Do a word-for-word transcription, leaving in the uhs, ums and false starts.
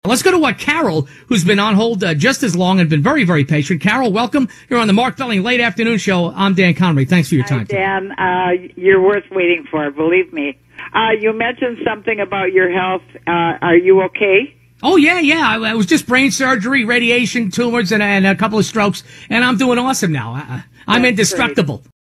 Let's go to what Carol, who's been on hold uh, just as long and been very, very patient. Carol, welcome. You're on the Mark Belling Late Afternoon Show. I'm Dan Conry. Thanks for your time. Hi, Dan. Uh, you're worth waiting for, believe me. Uh, you mentioned something about your health. Uh, are you okay? Oh, yeah, yeah. I, I was just brain surgery, radiation, tumors, and, and a couple of strokes, and I'm doing awesome now. I, I'm That's indestructible. Great.